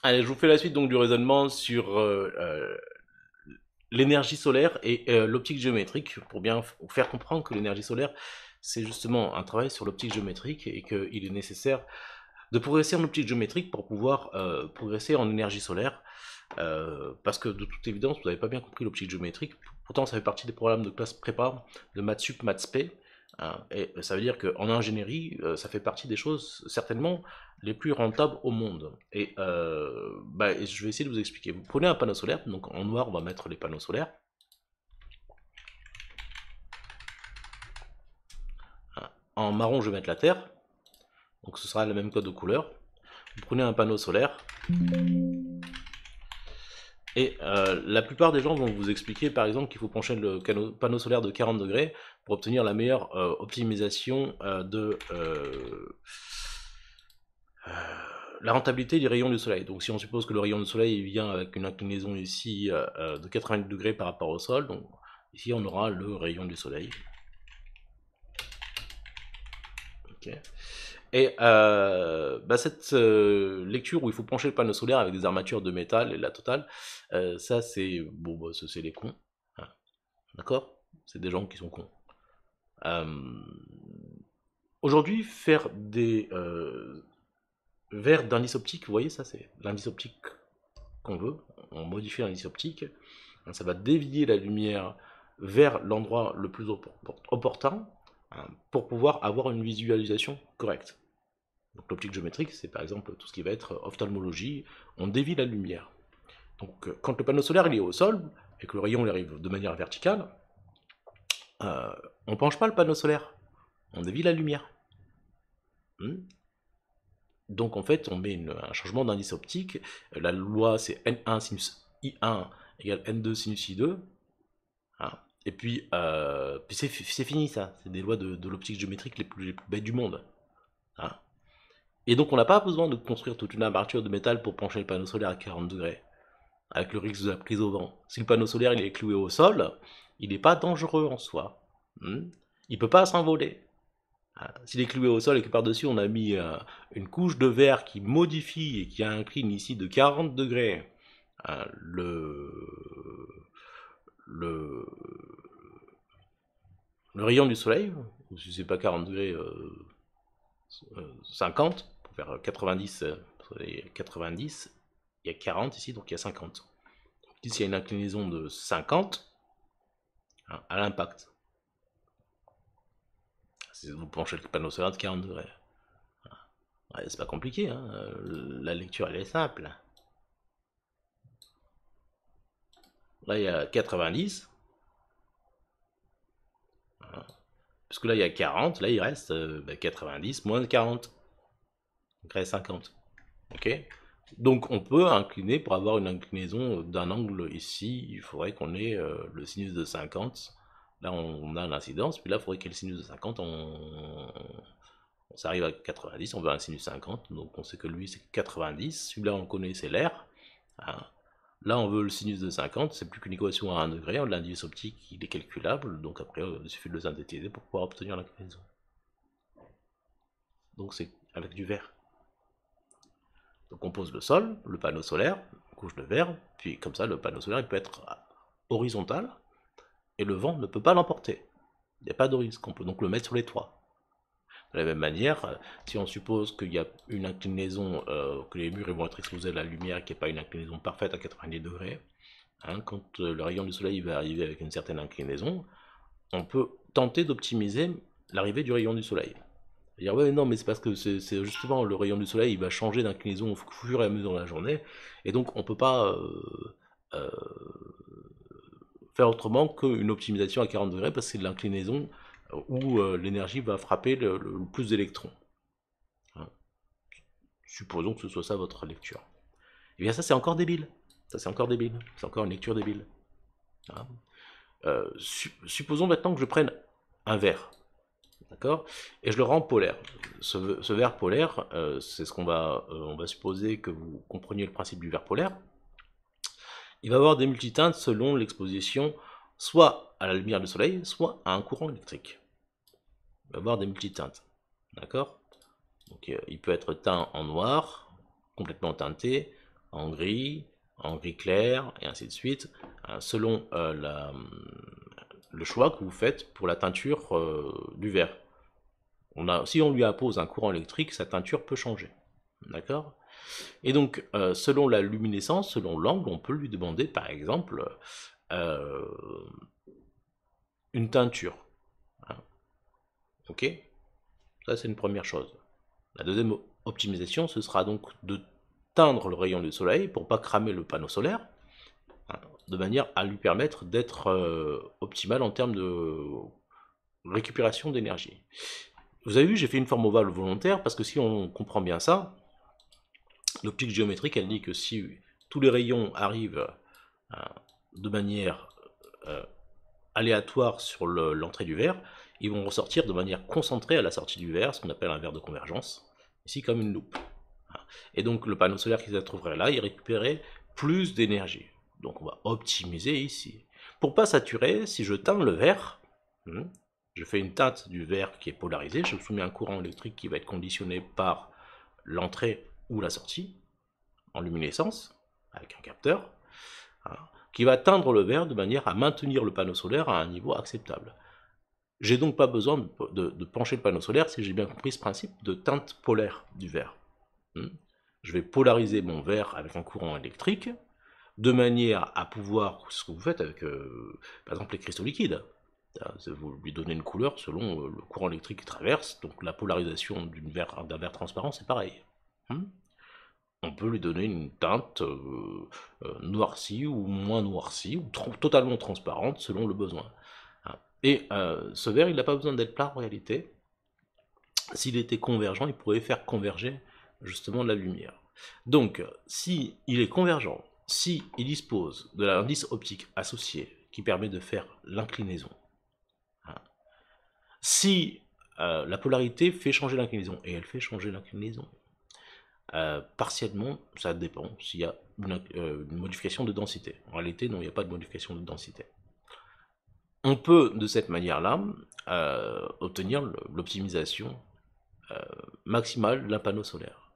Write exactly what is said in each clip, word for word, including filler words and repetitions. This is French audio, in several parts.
Allez, je vous fais la suite donc du raisonnement sur euh, euh, l'énergie solaire et euh, l'optique géométrique pour bien f- faire comprendre que l'énergie solaire, c'est justement un travail sur l'optique géométrique et qu'il est nécessaire de progresser en optique géométrique pour pouvoir euh, progresser en énergie solaire. Euh, parce que de toute évidence, vous n'avez pas bien compris l'optique géométrique. Pourtant, ça fait partie des programmes de classe prépa, de maths sup, maths spé. Hein, et ça veut dire qu'en ingénierie, euh, ça fait partie des choses certainement les plus rentables au monde. Et, euh, bah, et je vais essayer de vous expliquer. Vous prenez un panneau solaire, donc en noir, on va mettre les panneaux solaires. Hein, en marron, je vais mettre la terre. Donc ce sera le même code de couleur. Vous prenez un panneau solaire. Et euh, la plupart des gens vont vous expliquer par exemple qu'il faut pencher le cano- panneau solaire de quarante degrés pour obtenir la meilleure euh, optimisation euh, de euh, euh, la rentabilité du rayon du soleil. Donc si on suppose que le rayon du soleil vient avec une inclinaison ici euh, euh, de quatre-vingt-dix degrés par rapport au sol, donc ici on aura le rayon du soleil. Okay. Et euh, bah cette euh, lecture où il faut pencher le panneau solaire avec des armatures de métal et la totale, euh, ça c'est bon, bah, c'est les cons. Hein. D'accord? C'est des gens qui sont cons. Euh, Aujourd'hui, faire des euh, verres d'indice optique, vous voyez, ça c'est l'indice optique qu'on veut. On modifie l'indice optique. Ça va dévier la lumière vers l'endroit le plus opportun hein, pour pouvoir avoir une visualisation correcte. Donc l'optique géométrique, c'est par exemple tout ce qui va être ophtalmologie. On dévie la lumière. Donc quand le panneau solaire il est au sol et que le rayon il arrive de manière verticale, euh, on ne penche pas le panneau solaire, on dévie la lumière. Hmm. Donc en fait, on met une- un changement d'indice optique. La loi, c'est N un sinus I un égale N deux sinus I deux. Hein. Et puis, euh, puis c'est fini ça. C'est des lois de, de l'optique géométrique les plus, les plus bêtes du monde. Hein. Et donc on n'a pas besoin de construire toute une armature de métal pour pencher le panneau solaire à quarante degrés, avec le risque de la prise au vent. Si le panneau solaire il est cloué au sol, il n'est pas dangereux en soi. Hmm. Il ne peut pas s'envoler. S'il est cloué au sol et que par-dessus on a mis euh, une couche de verre qui modifie et qui incline ici de quarante degrés hein, le, le, le rayon du soleil, ou si c'est pas quarante degrés, euh, euh, cinquante, pour faire quatre-vingt-dix, euh, quatre-vingt-dix, il y a quarante ici, donc il y a cinquante. Ici il y a une inclinaison de cinquante hein, à l'impact. Si vous penchez le panneau solaire de quarante degrés. Ouais, c'est pas compliqué, hein. La lecture elle est simple. Là, il y a quatre-vingt-dix. Parce que là, il y a quarante. Là, il reste euh, bah, quatre-vingt-dix moins de quarante. Donc, il reste cinquante. Ok. Donc, on peut incliner pour avoir une inclinaison d'un angle ici. Il faudrait qu'on ait euh, le sinus de cinquante. Là, on a l'incidence. Puis là, il faudrait qu'il y ait le sinus de cinquante. On, on s'arrive à quatre-vingt-dix. On veut un sinus cinquante. Donc, on sait que lui, c'est quatre-vingt-dix. Celui-là, on connaît, c'est l'air. Hein. Là, on veut le sinus de cinquante, c'est plus qu'une équation à un degré, l'indice optique, il est calculable, donc après, il suffit de le synthétiser pour pouvoir obtenir l'inclinaison. Donc c'est avec du verre. Donc on pose le sol, le panneau solaire, couche de verre, puis comme ça, le panneau solaire, il peut être horizontal, et le vent ne peut pas l'emporter. Il n'y a pas de risque, on peut donc le mettre sur les toits. De la même manière, si on suppose qu'il y a une inclinaison, euh, que les murs vont être exposés à la lumière, qu'il n'y a pas une inclinaison parfaite à quatre-vingt-dix degrés, hein, quand le rayon du soleil va arriver avec une certaine inclinaison, on peut tenter d'optimiser l'arrivée du rayon du soleil. Dire ouais non mais c'est parce que c'est justement le rayon du soleil il va changer d'inclinaison au fur et à mesure de la journée et donc on peut pas euh, euh, faire autrement qu'une optimisation à quarante degrés parce que c'est l'inclinaison où euh, l'énergie va frapper le, le, le plus d'électrons. Hein. Supposons que ce soit ça votre lecture. Et bien ça c'est encore débile. Ça c'est encore débile. C'est encore une lecture débile. Hein. Euh, su supposons maintenant que je prenne un verre. D'accord. Et je le rends polaire. Ce, ce verre polaire, euh, c'est ce qu'on va, euh, on va supposer que vous compreniez le principe du verre polaire. Il va avoir des multiteintes selon l'exposition, soit à la lumière du soleil, soit à un courant électrique. Il va avoir des multiteintes. D'accord. Donc euh, il peut être teint en noir, complètement teinté, en gris, en gris clair, et ainsi de suite, hein, selon euh, la, le choix que vous faites pour la teinture euh, du verre. On a, si on lui impose un courant électrique, sa teinture peut changer. D'accord? Et donc, euh, selon la luminescence, selon l'angle, on peut lui demander, par exemple, euh, une teinture. Hein. Ok? Ça, c'est une première chose. La deuxième optimisation, ce sera donc de teindre le rayon du soleil pour ne pas cramer le panneau solaire, hein, de manière à lui permettre d'être euh, optimal en termes de récupération d'énergie. Vous avez vu, j'ai fait une forme ovale volontaire parce que si on comprend bien ça, l'optique géométrique, elle dit que si tous les rayons arrivent euh, de manière euh, aléatoire sur l'entrée du verre, ils vont ressortir de manière concentrée à la sortie du verre, ce qu'on appelle un verre de convergence, ici comme une loupe. Et donc le panneau solaire qui se trouverait là, il récupérerait plus d'énergie. Donc on va optimiser ici. Pour pas saturer, si je teins le verre, je fais une teinte du verre qui est polarisé, je soumets un courant électrique qui va être conditionné par l'entrée ou la sortie, en luminescence, avec un capteur, hein, qui va teindre le verre de manière à maintenir le panneau solaire à un niveau acceptable. J'ai donc pas besoin de, de, de pencher le panneau solaire si j'ai bien compris ce principe de teinte polaire du verre. Hmm. Je vais polariser mon verre avec un courant électrique, de manière à pouvoir, ce que vous faites avec, euh, par exemple, les cristaux liquides, vous lui donnez une couleur selon le courant électrique qui traverse, donc la polarisation d'un verre, d'un verre transparent, c'est pareil. Hmm. On peut lui donner une teinte euh, euh, noircie ou moins noircie, ou tr totalement transparente selon le besoin. Et euh, ce verre, il n'a pas besoin d'être plat en réalité. S'il était convergent, il pourrait faire converger justement la lumière. Donc, si il est convergent, si il dispose de l'indice optique associé qui permet de faire l'inclinaison, hein, si euh, la polarité fait changer l'inclinaison, et elle fait changer l'inclinaison, Euh, partiellement, ça dépend s'il y a une, euh, une modification de densité. En réalité, non, il n'y a pas de modification de densité. On peut, de cette manière-là, euh, obtenir l'optimisation euh, maximale d'un panneau solaire.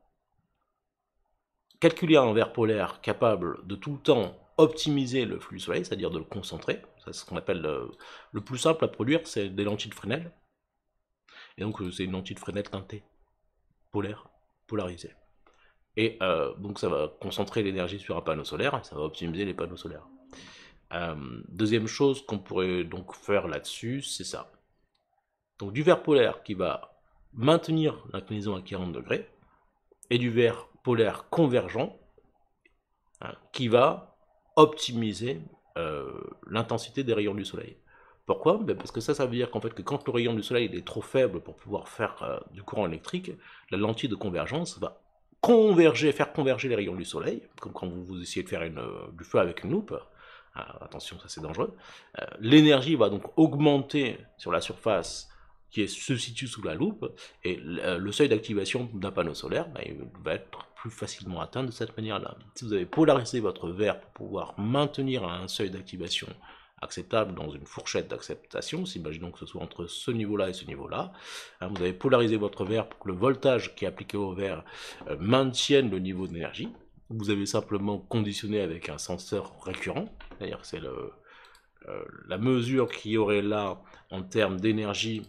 Calculer un verre polaire capable de tout le temps optimiser le flux soleil, c'est-à-dire de le concentrer, c'est ce qu'on appelle le, le plus simple à produire, c'est des lentilles de Fresnel. Et donc, c'est une lentille de Fresnel teintée, polaire, polarisée. Et euh, donc ça va concentrer l'énergie sur un panneau solaire, et ça va optimiser les panneaux solaires. Euh, deuxième chose qu'on pourrait donc faire là-dessus, c'est ça. Donc du verre polaire qui va maintenir l'inclinaison à quarante degrés, et du verre polaire convergent, hein, qui va optimiser euh, l'intensité des rayons du soleil. Pourquoi? Ben parce que ça, ça veut dire qu'en fait, que quand le rayon du soleil est trop faible pour pouvoir faire euh, du courant électrique, la lentille de convergence va converger, faire converger les rayons du soleil, comme quand vous, vous essayez de faire une, euh, du feu avec une loupe. Ah, attention, ça c'est dangereux. Euh, L'énergie va donc augmenter sur la surface qui est, se situe sous la loupe, et le, le seuil d'activation d'un panneau solaire, ben, il va être plus facilement atteint de cette manière-là. Si vous avez polarisé votre verre pour pouvoir maintenir un seuil d'activation acceptable dans une fourchette d'acceptation, imaginons que ce soit entre ce niveau-là et ce niveau-là, hein, vous avez polarisé votre verre pour que le voltage qui est appliqué au verre euh, maintienne le niveau d'énergie. Vous avez simplement conditionné avec un senseur récurrent, c'est-à-dire que c'est le, euh, la mesure qu'il y aurait là en termes d'énergie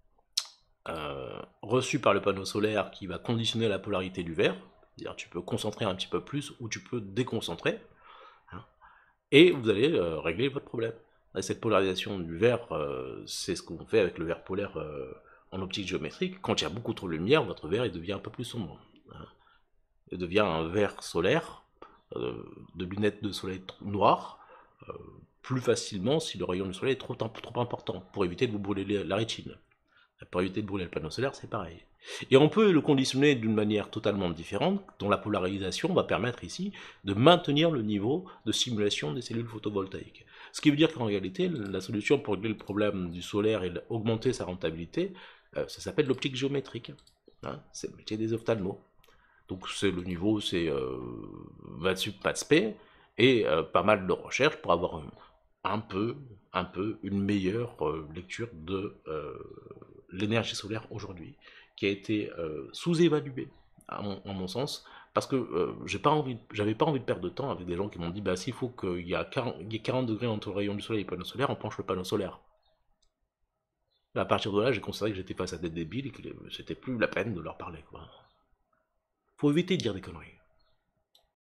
euh, reçue par le panneau solaire qui va conditionner la polarité du verre, c'est-à-dire tu peux concentrer un petit peu plus ou tu peux déconcentrer, hein, et vous allez euh, régler votre problème. Et cette polarisation du verre, euh, c'est ce qu'on fait avec le verre polaire euh, en optique géométrique. Quand il y a beaucoup trop de lumière, votre verre il devient un peu plus sombre. Hein. Il devient un verre solaire, euh, de lunettes de soleil noires, euh, plus facilement si le rayon du soleil est trop, trop important, pour éviter de vous brûler la rétine. Pour éviter de brûler le panneau solaire, c'est pareil. Et on peut le conditionner d'une manière totalement différente, dont la polarisation va permettre ici de maintenir le niveau de simulation des cellules photovoltaïques. Ce qui veut dire qu'en réalité, la solution pour régler le problème du solaire et augmenter sa rentabilité, euh, ça s'appelle l'optique géométrique. Hein, c'est le métier des ophtalmos. Donc c'est le niveau, c'est euh, vingt-huit P, et euh, pas mal de recherches pour avoir un, un peu, un peu une meilleure euh, lecture de euh, l'énergie solaire aujourd'hui, qui a été euh, sous-évaluée, en mon sens, Parce que euh, j'ai pas envie, j'avais pas envie de perdre de temps avec des gens qui m'ont dit bah s'il faut qu'il y a quarante, il y ait quarante degrés entre le rayon du soleil et le panneau solaire, on penche le panneau solaire. À partir de là, j'ai considéré que j'étais face à des débiles et que c'était plus la peine de leur parler, quoi. Faut éviter de dire des conneries.